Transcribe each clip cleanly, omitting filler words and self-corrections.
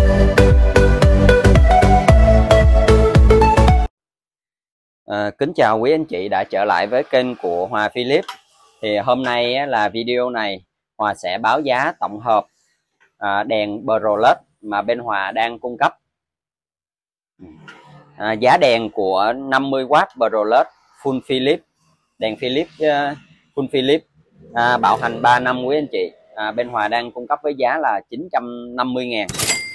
Kính chào quý anh chị đã trở lại với kênh của Hòa Philips. Thì hôm nay là video này Hòa sẽ báo giá tổng hợp đèn Pro LED mà bên Hòa đang cung cấp. Giá đèn của 50W Pro LED full Philips, đèn Philips full Philips bảo hành 3 năm quý anh chị. Bên Hòa đang cung cấp với giá là 950.000.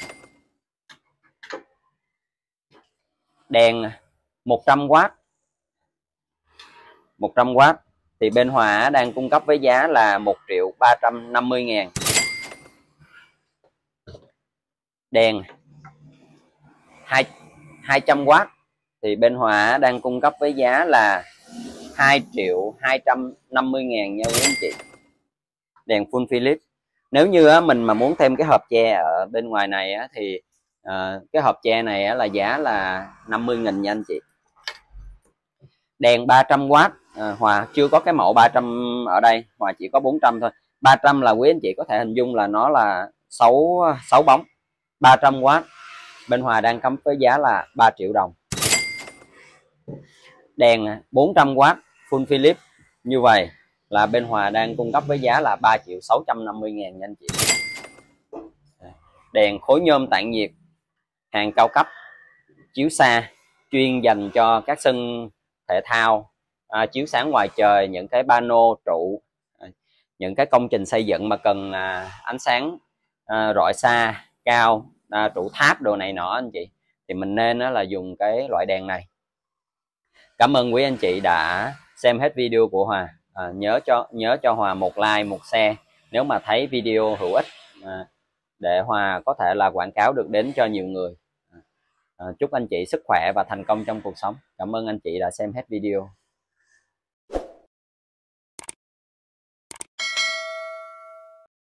Đèn 100W thì bên Hòa đang cung cấp với giá là 1.350.000. Đèn 200W thì bên Hòa đang cung cấp với giá là 2.250.000 nha quý anh chị. Đèn full Philips. Nếu như mình mà muốn thêm cái hộp che ở bên ngoài này thì cái hộp che này là giá là 50.000 nha anh chị. Đèn 300W, Hòa chưa có cái mẫu 300 ở đây, Hòa chỉ có 400 thôi. 300 là quý anh chị có thể hình dung là nó là 6 bóng. 300W bên Hòa đang cấm với giá là 3 triệu đồng. Đèn 400W full Philips như vậy là bên Hòa đang cung cấp với giá là 3.650.000 nha anh chị. Đèn khối nhôm tản nhiệt hàng cao cấp, chiếu xa, chuyên dành cho các sân thể thao, chiếu sáng ngoài trời, những cái pano trụ, những cái công trình xây dựng mà cần ánh sáng rọi xa cao, trụ tháp đồ này nọ anh chị, thì mình nên là dùng cái loại đèn này. Cảm ơn quý anh chị đã xem hết video của Hòa. Nhớ cho Hòa một like, một share nếu mà thấy video hữu ích, để Hòa có thể là quảng cáo được đến cho nhiều người. Chúc anh chị sức khỏe và thành công trong cuộc sống. Cảm ơn anh chị đã xem hết video.